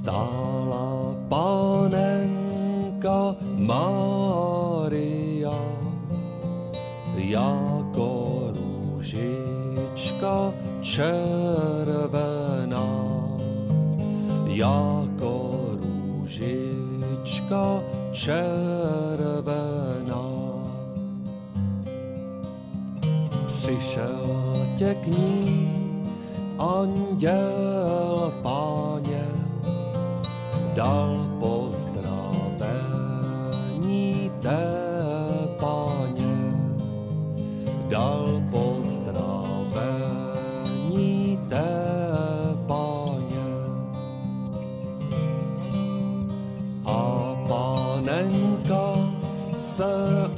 stála Panenka Mária jako růžička červená, jako růžička červená. Přišel tě k ní anděl Páně, dal pozdravení té Páně, dal pozdravení té Páně. A Panenka se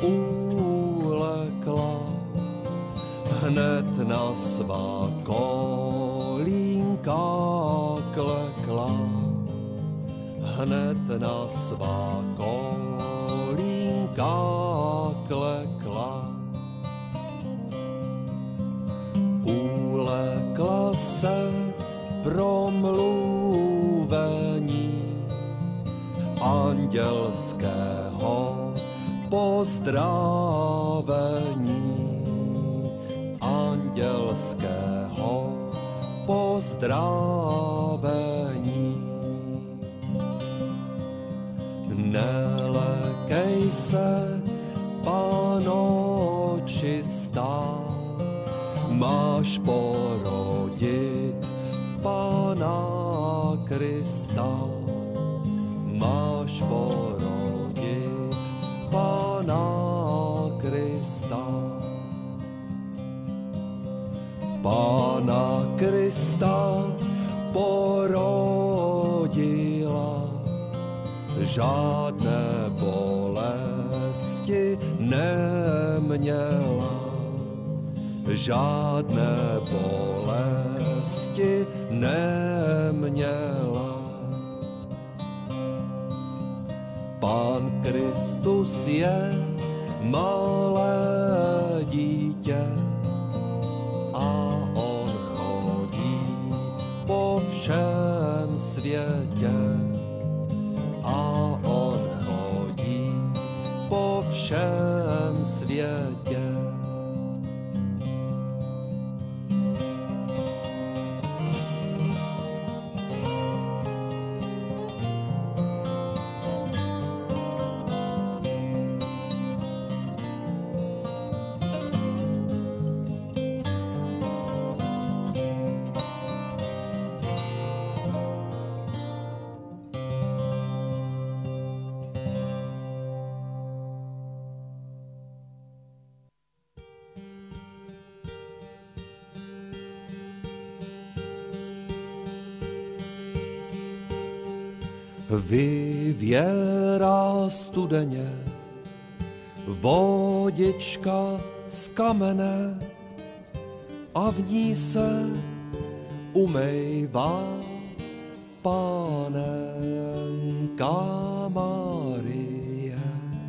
ulekla, hned na svá kolínka klekla, hned na svá kolínka klekla. Ulekla se promluvení andělského pozdravení, andělského pozdravení. Nelekej se, Panno čistá, máš porodit Pana Krista, máš porodit Pana Krista. Pana Krista porodila, žádné bolesti neměla, žádné bolesti neměla. Pán Kristus je malé dítě a on chodí po všem světě, a on chodí po všem světě. Vyvěrá studeně vodička z kamene a v ní se umývá Panenka Márie.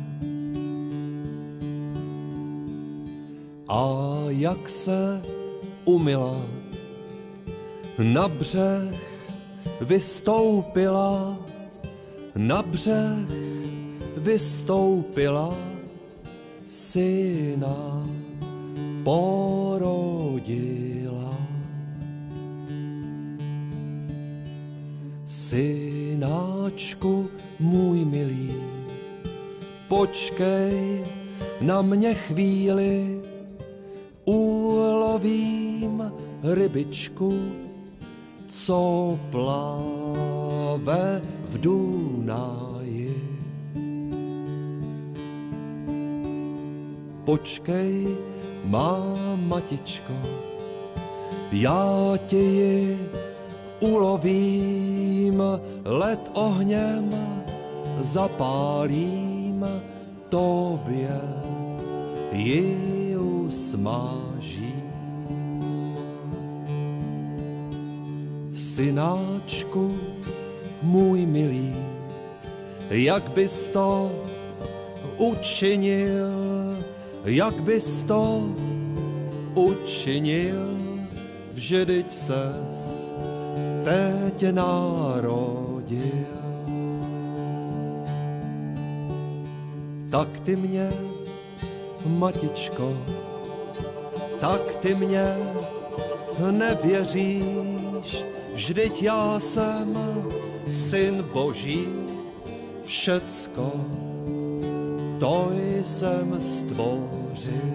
A jak se umyla, na břeh vystoupila, na břeh vystoupila, syna porodila. Synáčku můj milý, počkej na mě chvíli, ulovím rybičku, co plave v Dunaji. Počkej, má matičko, já ti ji ulovím, led ohněm zapálím, tobě ji usmážím. Synáčku můj milý, jak bys to učinil, jak bys to učinil, vždyť ses teď narodil. zrodil. Tak ty mě, matičko, tak ty mě nevěříš, vždyť já jsem syn Boží, všecko to jsem stvořil.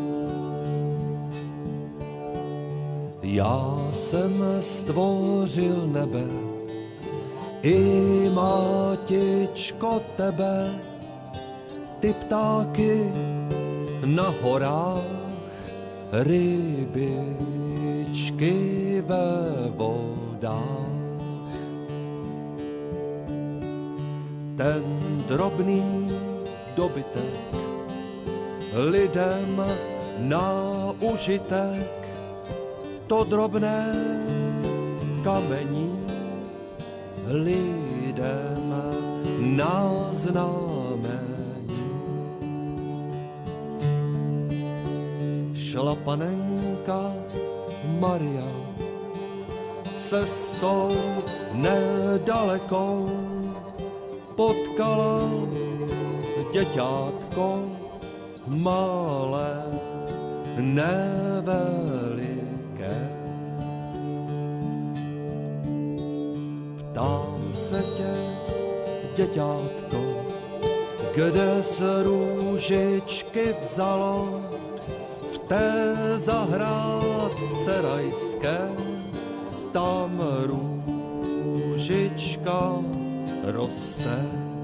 Já jsem stvořil nebe i matičko tebe, ty ptáky na horách, rybičky ve vodách. Ten drobný dobytek lidem na užitek, to drobné kamení lidem na znamení. Šla panenka Maria cestou nedalekou, potkala děťátko malé, neveliké. Ptám se tě, děťátko, kde se růžičky vzalo v té zahrádce rajské, tam růžička roste.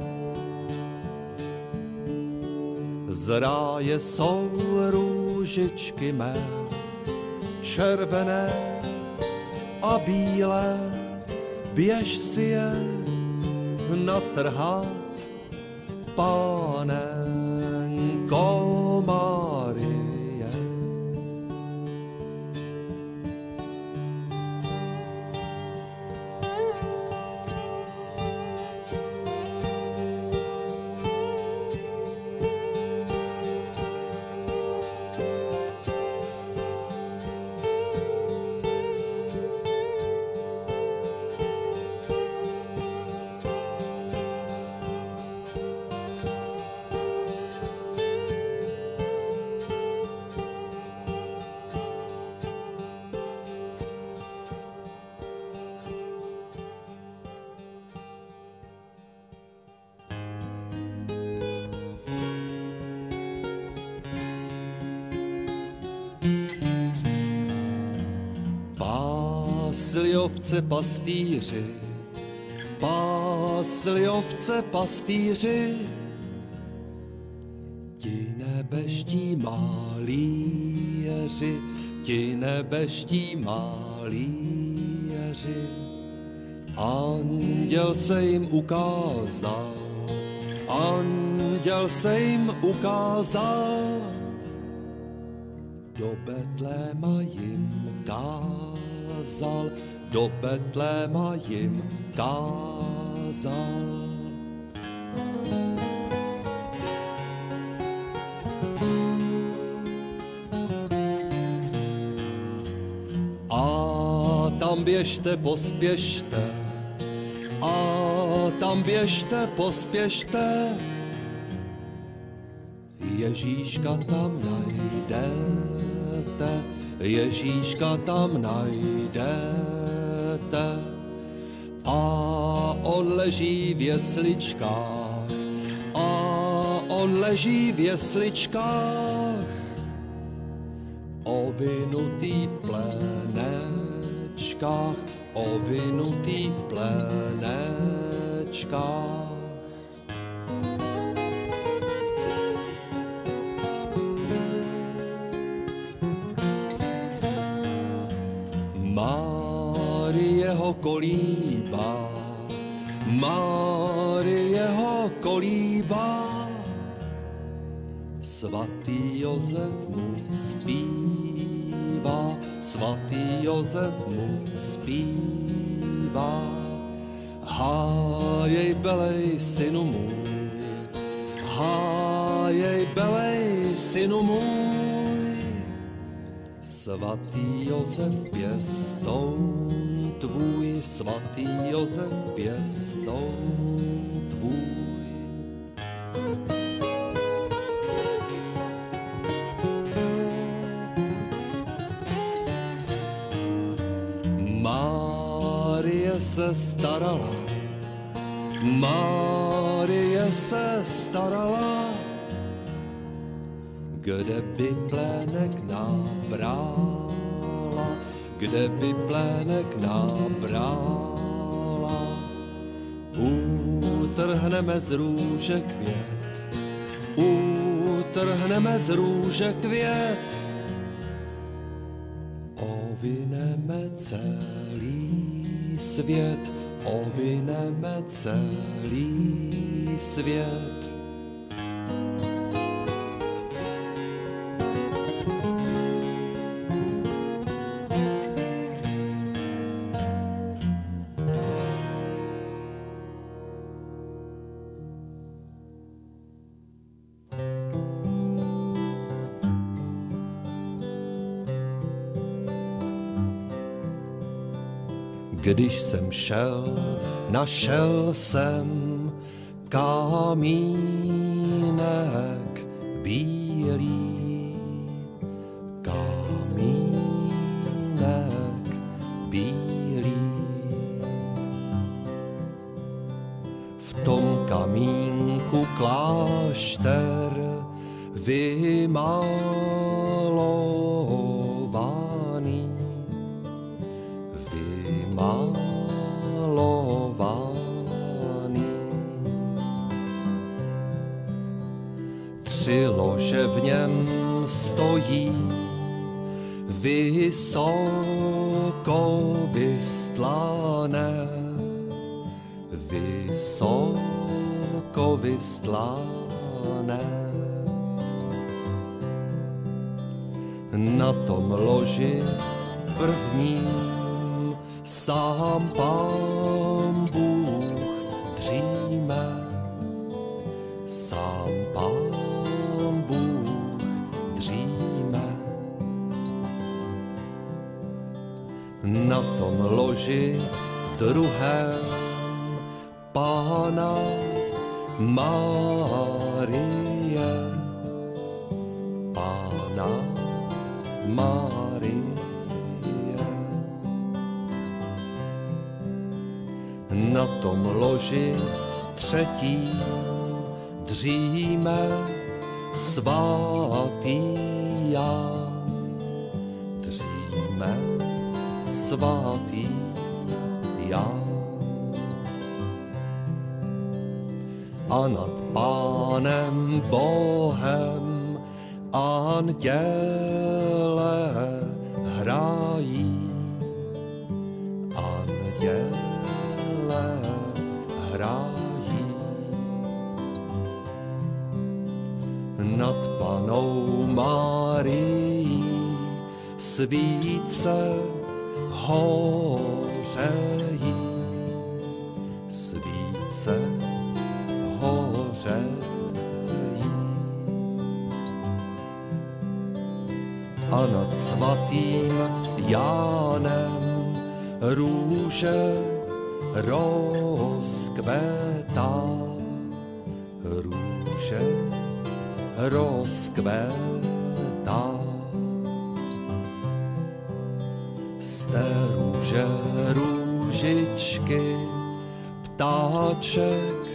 Z ráje jsou růžičky mé, červené a bílé, běž si je natrhat, Panenko Marie. Pásli ovce pastýři, pásli ovce pastýři, ti nebeští malíři, ti nebeští malíři. Anděl se jim ukázal, anděl se jim ukázal, do Betléma jim kázal, do Betléma jim kázal. A tam běžte, pospěšte, a tam běžte, pospěšte, Ježíška tam najdete, Ježíška tam najdete. A on leží v jesličkách, a on leží v jesličkách, ovinutý v plénečkách, ovinutý v plénečkách. Marieho kolíba, Marieho kolíba, svatý Josef mu zpívá, svatý Josef mu zpívá. Hájej belej, synu můj, hájej belej, synu můj, Svatý Josef pěstoun tvůj, svatý Josef pěstoun tvůj. Márie se starala, Márie se starala, kde by plének nabrala, kde by plének nabrala. Utrhneme z růže květ, utrhneme z růže květ, ovineme celý svět, ovineme celý svět. Když jsem šel, našel jsem kamínek bílý, kamínek bílý. V tom kamínku klášter vymalovaný, vymalovaný. 3 lože v něm stojí, vysoko vystlané, vysoko vystlané. Na tom loži prvním sám Pán Bůh dříme, sám Pán Bůh dříme. Na tom loži druhém Panna Márie, Panna Márie. Na tom loži třetím dříme svatý Jan, dříme svatý Jan. A nad Pánem Bohem anděle hrají, anděle hrají. Nad Pannou Márií svíce hořejí, svíce hořejí. A nad svatým Jánem růže rozkvétá, růže rozkvétá. Z té růže růžičky ptáček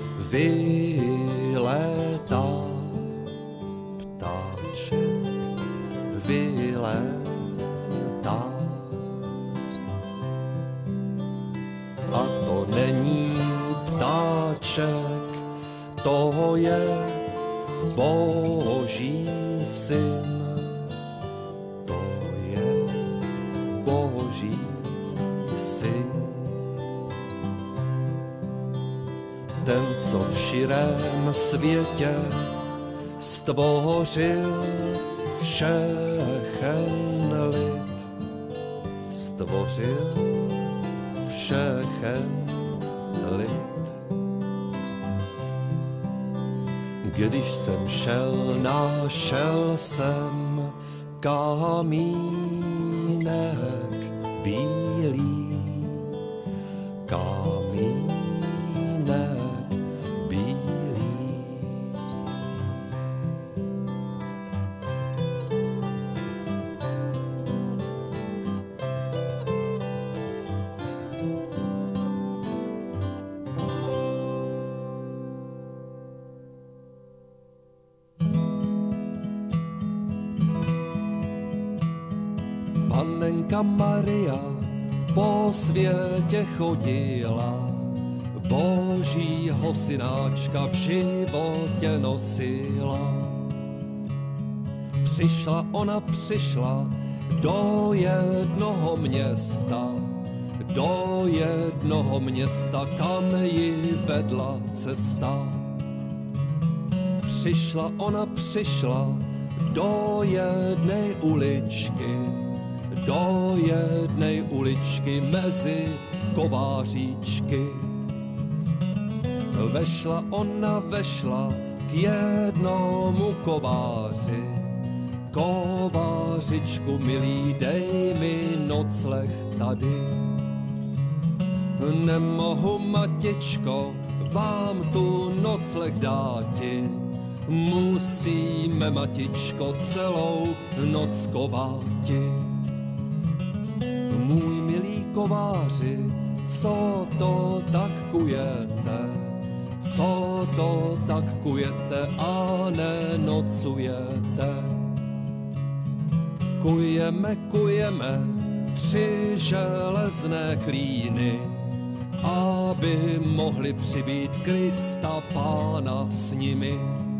vylétá, ptáček vylétá. A to není ptáček, to je Boží syn, to je Boží syn. Ten, co v širém světě stvořil všechen lid, stvořil všechen lid. Když jsem šel, našel jsem kamínek bílý, kamínek bílý. Panenka Maria po světě chodila, Božího synáčka v životě nosila. Přišla do jednoho města, kam ji vedla cesta. Přišla do jednej uličky mezi kováříčky. Vešla k jednomu kováři. Kovářičku milý, dej mi nocleh tady. Nemohu, matičko, vám tu nocleh dáti. Musíme, matičko, celou noc kováti. Můj milý kováři, co to tak kujete a nenocujete? Kujeme 3 železné klíny, aby mohli přibít Krista Pána s nimi.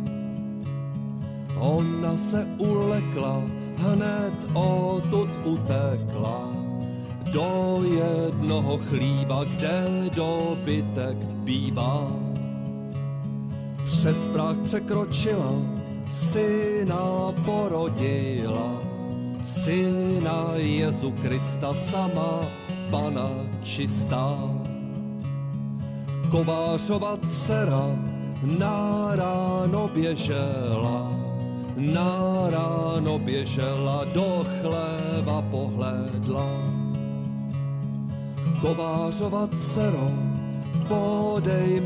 Ona se ulekla, hned odtud utekla do jednoho chlíva, kde dobytek bývá. Přes práh překročila, syna porodila, syna Jezu Krista, sama Pana čistá. Kovářova dcera na ráno běžela, do chléva pohlédla. Kovářova dcero, podej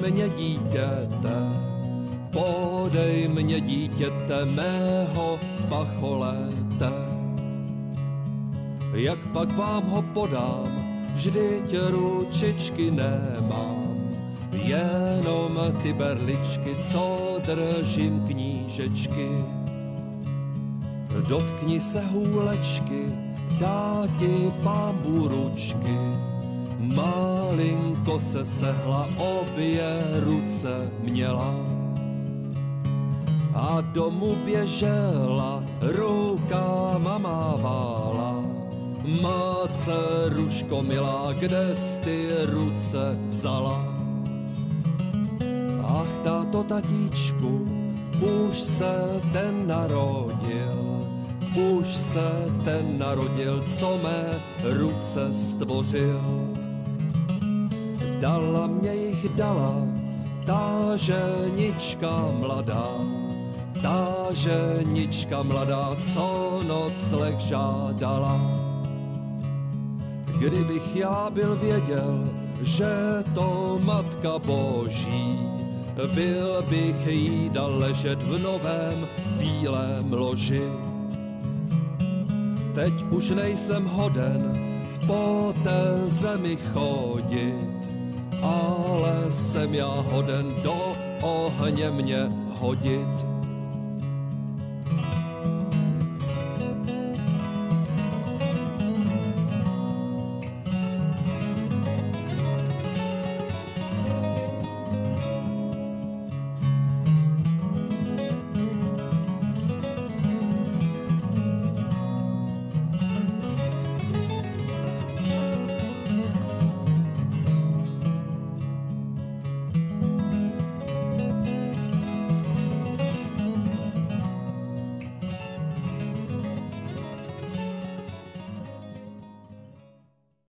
mě dítěte mého pacholéte. Jak pak vám ho podám, vždyť ručičky nemám, jenom ty berličky, co držím knížečky. Dotkni se hůlečky, dá ti Pánbůh ručky, malinko se sehla, obě ruce měla. A domů běžela, rukama mávala, má dceruško milá, kde jsi ty ruce vzala? Ach, táto, tatíčku, už se ten narodil, co mé ruce stvořil. Dala mě jich, ta ženička mladá, co nocleh žádala. Kdybych já byl věděl, že to Matka Boží, byl bych jí dal ležet v novém bílém loži. Teď už nejsem hoden po té zemi chodit, ale jsem já hoden do ohně mě hodit.